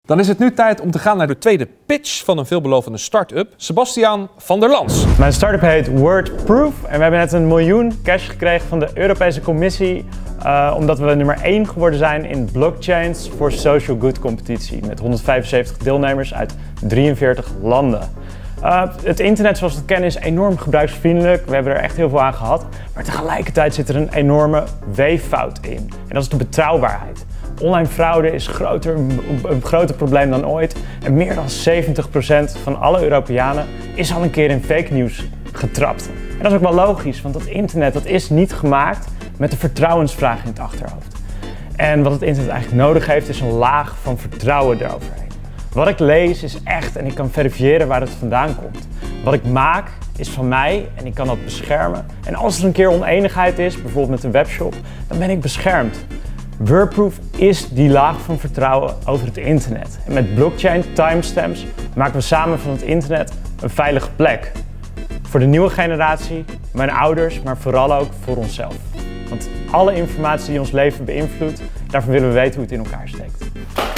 Dan is het nu tijd om te gaan naar de tweede pitch van een veelbelovende start-up, Sebastiaan van der Lans. Mijn start-up heet Wordproof en we hebben net 1 miljoen cash gekregen van de Europese Commissie omdat we nummer 1 geworden zijn in Blockchains for Social Good competitie met 175 deelnemers uit 43 landen. Het internet zoals we het kennen is enorm gebruiksvriendelijk, we hebben er echt heel veel aan gehad, maar tegelijkertijd zit er een enorme weeffout in en dat is de betrouwbaarheid. Online fraude is een groter probleem dan ooit en meer dan 70% van alle Europeanen is al een keer in fake news getrapt. En dat is ook wel logisch, want dat internet dat is niet gemaakt met de vertrouwensvraag in het achterhoofd. En wat het internet eigenlijk nodig heeft is een laag van vertrouwen eroverheen. Wat ik lees is echt en ik kan verifiëren waar het vandaan komt. Wat ik maak is van mij en ik kan dat beschermen. En als er een keer oneenigheid is, bijvoorbeeld met een webshop, dan ben ik beschermd. Wordproof is die laag van vertrouwen over het internet. En met blockchain timestamps maken we samen van het internet een veilige plek. Voor de nieuwe generatie, mijn ouders, maar vooral ook voor onszelf. Want alle informatie die ons leven beïnvloedt, daarvan willen we weten hoe het in elkaar steekt.